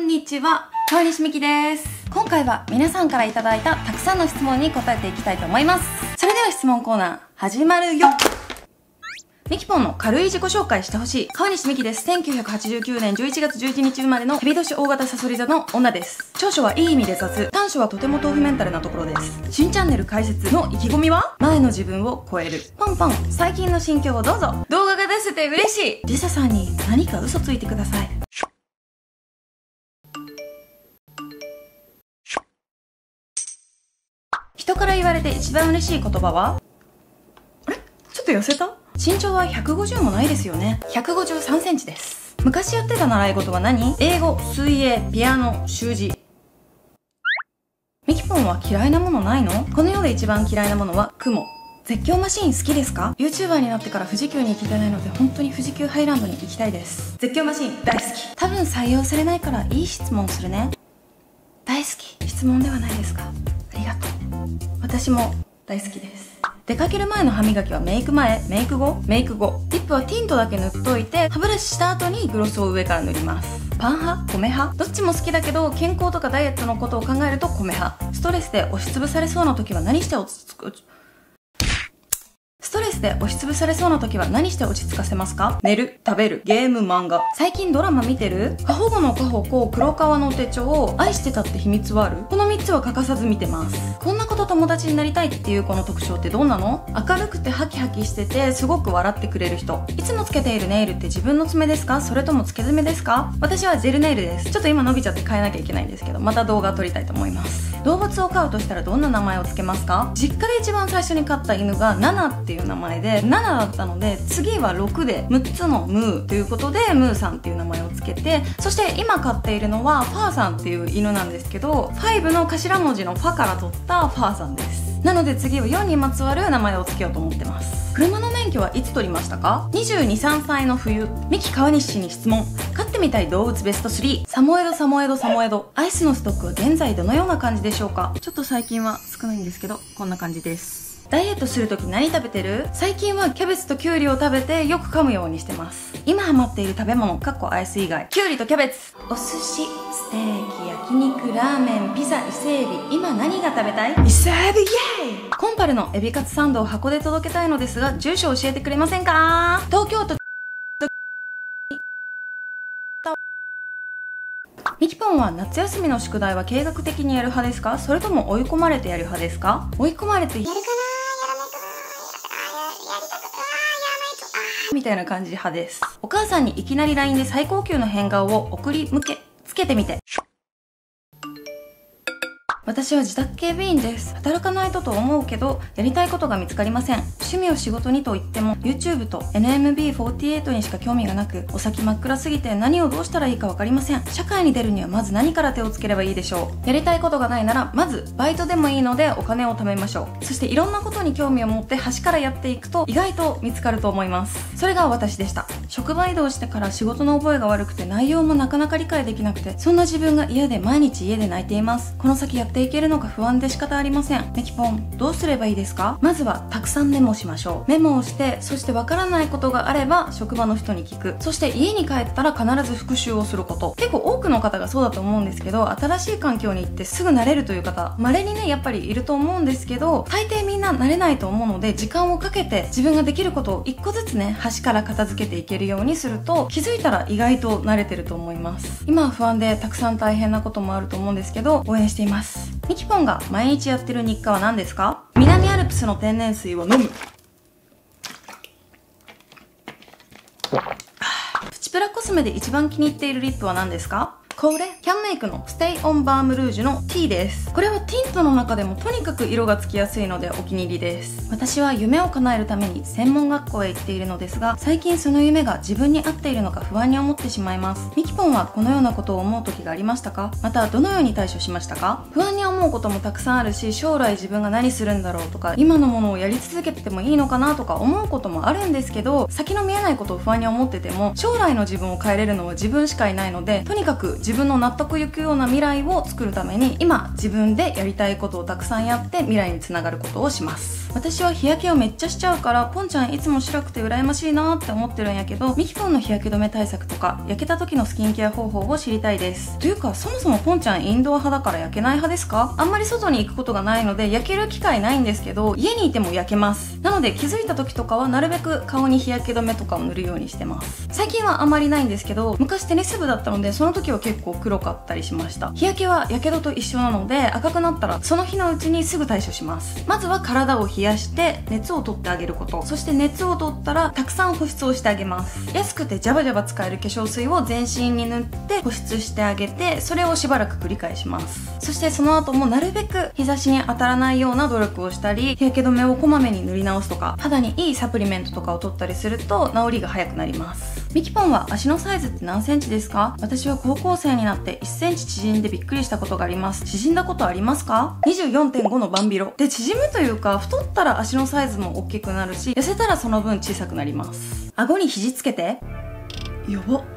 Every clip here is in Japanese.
んにちは、川西美希です。今回は皆さんからいただいたたくさんの質問に答えていきたいと思います。それでは質問コーナー始まるよ。ミキポンの軽い自己紹介してほしい。川西美希です。1989年11月11日生まれの蛇年大型サソリ座の女です。長所はいい意味で雑、短所はとても豆腐メンタルなところです。新チャンネル開設の意気込みは前の自分を超える。ポンポン、最近の心境をどうぞ。動画が出せて嬉しい。リサさんに何か嘘ついてください。人から言われて一番嬉しい言葉は？あれ？ちょっと痩せた？身長は150もないですよね。153センチです。昔やってた習い事は何？英語、水泳、ピアノ、習字。ミキポンは嫌いなものないの？この世で一番嫌いなものは雲。絶叫マシーン好きですか？ YouTuber になってから富士急に行けてないので本当に富士急ハイランドに行きたいです。絶叫マシーン大好き。多分採用されないからいい質問するね。大好き。質問ではないですか？ありがとう。私も大好きです。出かける前の歯磨きはメイク前、メイク後、メイク後。リップはティントだけ塗っといて、歯ブラシした後にグロスを上から塗ります。パン派？米派？どっちも好きだけど、健康とかダイエットのことを考えると米派。ストレスで押しつぶされそうな時は何して落ち着く？ストレスで押しつぶされそうな時は何して落ち着かせますか？寝る、食べる、ゲーム、漫画。最近ドラマ見てる？過保護の過保護、黒川の手帳、愛してたって秘密はある？この3つは欠かさず見てます。こんな子と友達になりたいっていう子の特徴ってどんなの？明るくてハキハキしててすごく笑ってくれる人。いつもつけているネイルって自分の爪ですか？それともつけ爪ですか？私はジェルネイルです。ちょっと今伸びちゃって変えなきゃいけないんですけど、また動画撮りたいと思います。動物を飼うとしたらどんな名前をつけますか？実家で一番最初に飼った犬がナナっていう名前で、7だったので次は6で6つのムーということでムーさんっていう名前をつけて、そして今飼っているのはファーさんっていう犬なんですけど、5の頭文字のファから取ったファーさんです。なので次は4にまつわる名前をつけようと思ってます。車の免許はいつ取りましたか？22、3歳の冬。ミキ川西氏に質問。飼ってみたい動物ベスト3。サモエドサモエドサモエド。アイスのストックは現在どのような感じでしょうか？ちょっと最近は少ないんですけど、こんな感じです。ダイエットするとき何食べてる？最近はキャベツとキュウリを食べてよく噛むようにしてます。今ハマっている食べ物、アイス以外。キュウリとキャベツ。お寿司、ステーキ、焼肉、ラーメン、ピザ、伊勢エビ。今何が食べたい？伊勢エビイエーイ！コンパルのエビカツサンドを箱で届けたいのですが、住所教えてくれませんか？東京都。ミキポンは夏休みの宿題は計画的にやる派ですか？それとも追い込まれてやる派ですか？追い込まれてやるかな、やらないかな、やりたくな、やらないとみたいな感じ派です。お母さんにいきなり LINE で最高級の変顔を送り向けつけてみて。私は自宅警備員です。働かないとと思うけど、やりたいことが見つかりません。趣味を仕事にと言っても、YouTube と NMB48 にしか興味がなく、お先真っ暗すぎて何をどうしたらいいかわかりません。社会に出るにはまず何から手をつければいいでしょう。やりたいことがないなら、まずバイトでもいいのでお金を貯めましょう。そしていろんなことに興味を持って端からやっていくと、意外と見つかると思います。それが私でした。職場移動してから仕事の覚えが悪くて内容もなかなか理解できなくて、そんな自分が嫌で毎日家で泣いています。この先やっていけるのか不安で仕方ありません。ミキポン、どうすればいいですか？まずはたくさんメモしましょう。メモをして、そしてわからないことがあれば職場の人に聞く。そして家に帰ったら必ず復習をすること。結構多くの方がそうだと思うんですけど、新しい環境に行ってすぐ慣れるという方、稀にねやっぱりいると思うんですけど、大抵みんな慣れないと思うので、時間をかけて自分ができることを一個ずつね端から片付けていけるようにすると、気づいたら意外と慣れてると思います。今は不安でたくさん大変なこともあると思うんですけど、応援しています。ミキポンが毎日やってる日課は何ですか？南アルプスの天然水を飲む。プチプラコスメで一番気に入っているリップは何ですか？これ、キャンメイクのステイオンバームルージュの T です。これはティントの中でもとにかく色がつきやすいのでお気に入りです。私は夢を叶えるために専門学校へ行っているのですが、最近その夢が自分に合っているのか不安に思ってしまいます。ミキポンはこのようなことを思う時がありましたか？またどのように対処しましたか？不安に思うこともたくさんあるし、将来自分が何するんだろうとか、今のものをやり続けててもいいのかなとか思うこともあるんですけど、先の見えないことを不安に思ってても、将来の自分を変えれるのは自分しかいないので、とにかく自分の納得いくような未来を作るために、今自分でやりたいことをたくさんやって未来につながることをします。 私は日焼けをめっちゃしちゃうから、ポンちゃんいつも白くて羨ましいなーって思ってるんやけど、ミキポンの日焼け止め対策とか焼けた時のスキンケア方法を知りたいです。というか、そもそもポンちゃんインドア派だから焼けない派ですか？あんまり外に行くことがないので焼ける機会ないんですけど、家にいても焼けます。なので気づいた時とかはなるべく顔に日焼け止めとかを塗るようにしてます。最近はあんまりないんですけど、昔テニス部だったのでその時は結構黒かったりしました。日焼けはやけどと一緒なので、赤くなったらその日のうちにすぐ対処します。まずは体を冷やして熱を取ってあげること、そして熱を取ったらたくさん保湿をしてあげます。安くてジャバジャバ使える化粧水を全身に塗って保湿してあげて、それをしばらく繰り返します。そしてその後もなるべく日差しに当たらないような努力をしたり、日焼け止めをこまめに塗り直すとか、肌にいいサプリメントとかを取ったりすると治りが早くなります。ミキポンは足のサイズって何センチですか？私は高校生になって1センチ縮んでびっくりしたことがあります。縮んだことありますか？ 24.5 のバンビロで、縮むというか太ったら足のサイズも大きくなるし、痩せたらその分小さくなります。顎に肘つけて。やばっ、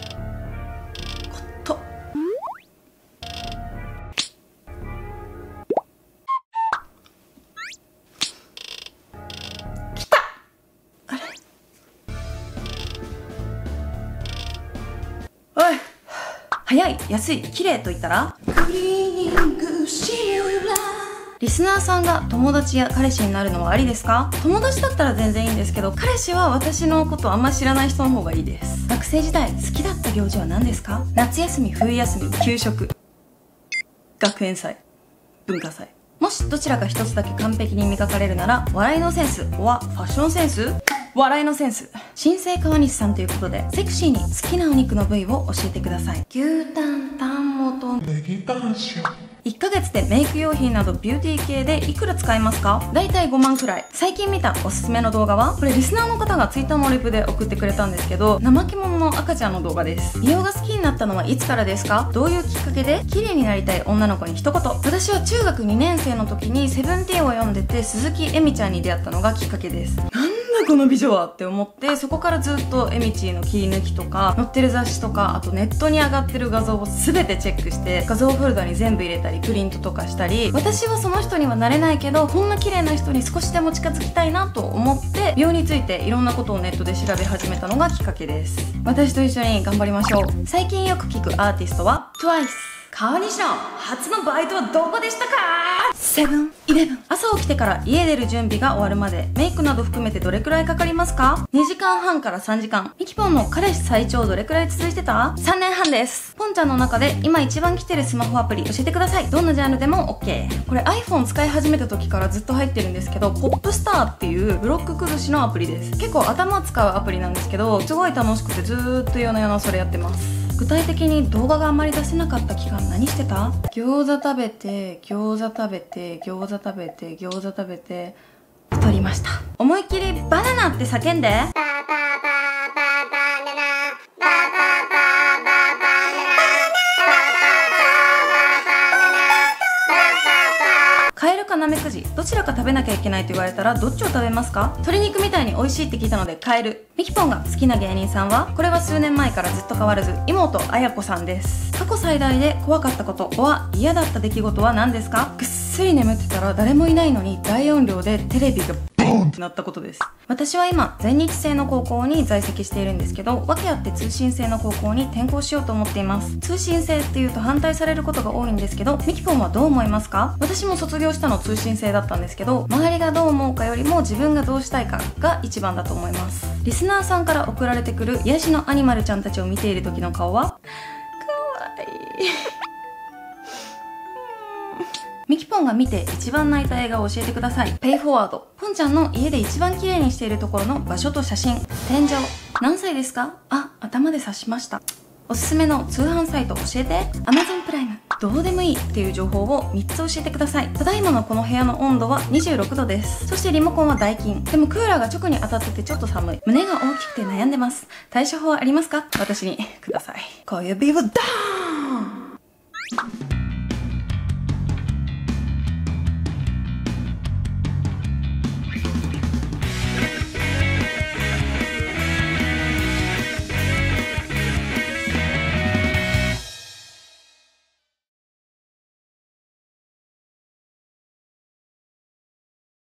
おい、早い、安い、綺麗と言ったらクリーニングシミュラー。リスナーさんが友達や彼氏になるのはありですか？友達だったら全然いいんですけど、彼氏は私のことあんま知らない人の方がいいです。学生時代好きだった行事は何ですか？夏休み、冬休み、給食、学園祭、文化祭。もしどちらか一つだけ完璧に磨かれるなら、笑いのセンスはファッションセンス？笑いのセンス。新生川西さんということで、セクシーに好きなお肉の部位を教えてください。牛タン、タン元、ネギタン塩。1ヶ月でメイク用品などビューティー系でいくら使いますか？だいたい5万くらい。最近見たおすすめの動画は、これリスナーの方が Twitter のレプで送ってくれたんですけど、怠け者の赤ちゃんの動画です。美容が好きになったのはいつからですか？どういうきっかけで？綺麗になりたい女の子に一言。私は中学2年生の時にセブンティーンを読んでて、鈴木えみちゃんに出会ったのがきっかけです。この美女はって思って、そこからずっとえみちーの切り抜きとか載ってる雑誌とか、あとネットに上がってる画像を全てチェックして、画像フォルダに全部入れたりプリントとかしたり、私はその人にはなれないけど、こんな綺麗な人に少しでも近づきたいなと思って、美容についていろんなことをネットで調べ始めたのがきっかけです。私と一緒に頑張りましょう。最近よく聞くアーティストは TWICE。川西の初のバイトはどこでしたか？セブンイレブン。朝起きてから家出る準備が終わるまで、メイクなど含めてどれくらいかかりますか？ 2 時間半から3時間。ミキポンの彼氏最長どれくらい続いてた？ 3 年半です。ポンちゃんの中で今一番来てるスマホアプリ教えてください。どんなジャンルでも OK。 これ iPhone 使い始めた時からずっと入ってるんですけど、ポップスターっていうブロック崩しのアプリです。結構頭使うアプリなんですけど、すごい楽しくてずーっと夜な夜なそれやってます。具体的に動画があんまり出せなかった期間何してた？餃子食べて、餃子食べて、餃子食べて、餃子食べて、太りました。思いっきりバナナって叫んで。カエルかナメクジ、どちらか食べなきゃいけないと言われたらどっちを食べますか？鶏肉みたいに美味しいって聞いたのでカエル。ミキポンが好きな芸人さんは、これは数年前からずっと変わらず妹綾子さんです。過去最大で怖かったことは、嫌だった出来事は何ですか？ぐっすり眠ってたら誰もいないのに大音量でテレビがボーンってなったことです。私は今全日制の高校に在籍しているんですけど、訳あって通信制の高校に転校しようと思っています。通信制っていうと反対されることが多いんですけど、ミキポンはどう思いますか？私も卒業したの通信制だったんですけど、周りがどう思うかよりも自分がどうしたいかが一番だと思います。リスナーさんから送られてくる癒しのアニマルちゃんたちを見ている時の顔はかわいい。ミキポンが見て一番泣いた映画を教えてください。ペイフォワード。ポンちゃんの家で一番綺麗にしているところの場所と写真。天井。何歳ですか？あ、頭で刺しました。おすすめの通販サイト教えて。Amazon プライム。どうでもいいっていう情報を3つ教えてください。ただいまのこの部屋の温度は26度です。そしてリモコンはダイキン。でもクーラーが直に当たっててちょっと寒い。胸が大きくて悩んでます。対処法ありますか？私にください。小指をダーン。